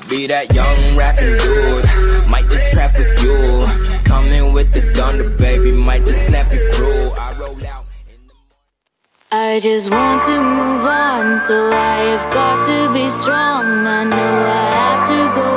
be that young rapping dude, might just trap with you. Coming with the thunder, baby, might just clap your crew. I roll out. I just want to move on, so I have got to be strong. I know I have to go